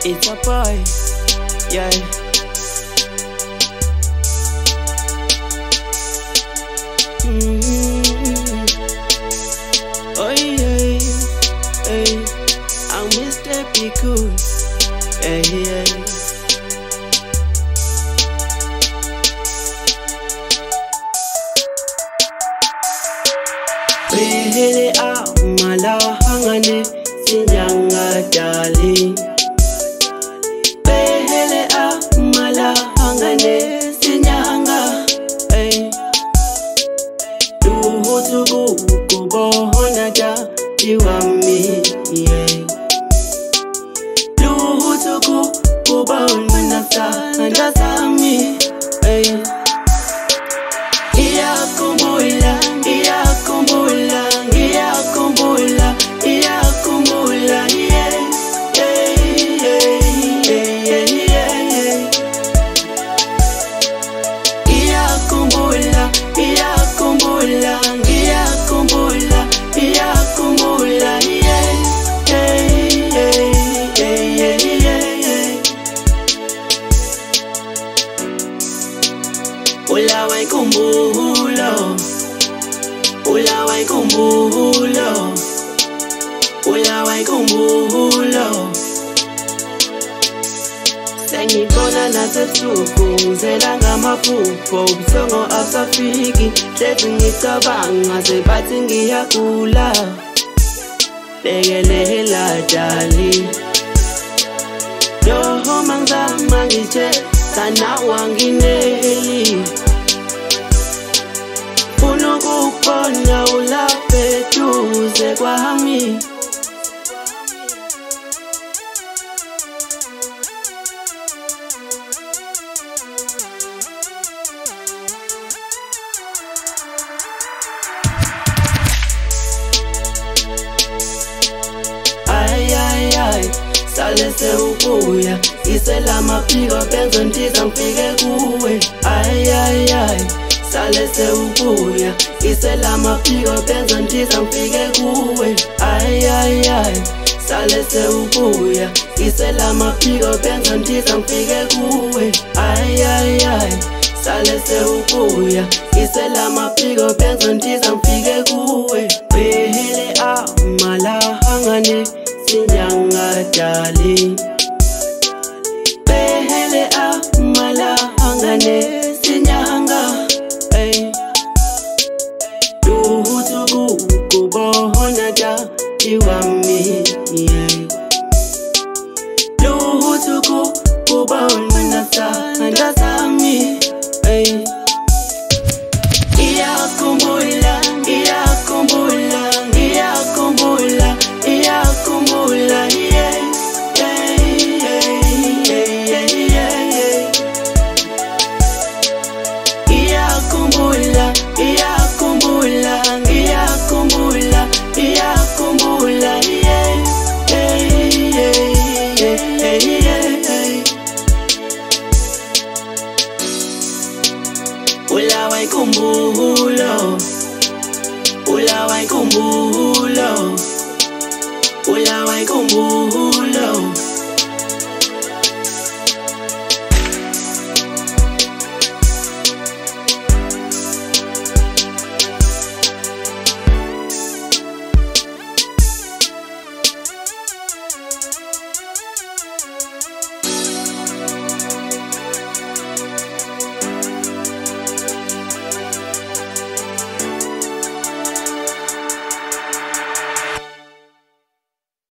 It's a boy, yeah. Oh yeah, hey. I'm Mr. Piku, hey, hey. Behele amala hangane sinyanga darling. Behele amala hangane sinyanga, hey. Duhutugu kubohona ja iwami, yeah. Duhutugu kubohona sa andasami, hey. Iyakumbula, iyakumbula, iyakumbula, iyakumbula, yeah, yeah, yeah, yeah, yeah. Iyakumbula, iyakumbula, iyakumbula, iyakumbula, yeah, yeah, yeah, yeah, yeah. Ulawai kumbulo, ulawai kumbulo, ulawai kumbulo. Sengibona nasethuku zelanga amaphupho, ubuthongo asafiki. Hlezi ngicabanga sebathi ngiyagula. Lekelela darling, yoho mangizama ngithe sana wangineli. Funa ukubona ulapha eduze kwami. Ay ay ay, salese ubuya, isela maphiko benzo ndiza ngifike kuwe. Ay ay ay, salese ubuya, isela maphiko benzo ndiza ngifike kuwe. Ay ay ay, salese ubuya, isela maphiko benzo ndiza ngifike kuwe. Ay ay ay, salese ubuya, isela maphiko benzo ndiza ngifike kuwe. Behele amala hangane sinyanga darling. Behele amala hangane sinyanga, hey. Duhutugu kubohona ja iwami, yeah. Duhutugu kubohona sa andasami, hey. Iyakumbula, iyakumbula, iyakumbula, iyakumbula, yeah, yeah, yeah, yeah, yeah. Iyakumbula, iyakumbula, iyakumbula, iyakumbula, yeah, yeah, yeah, yeah, yeah. Ulawai kumbulo, ulawai kumbulo, ulawai kumbulo.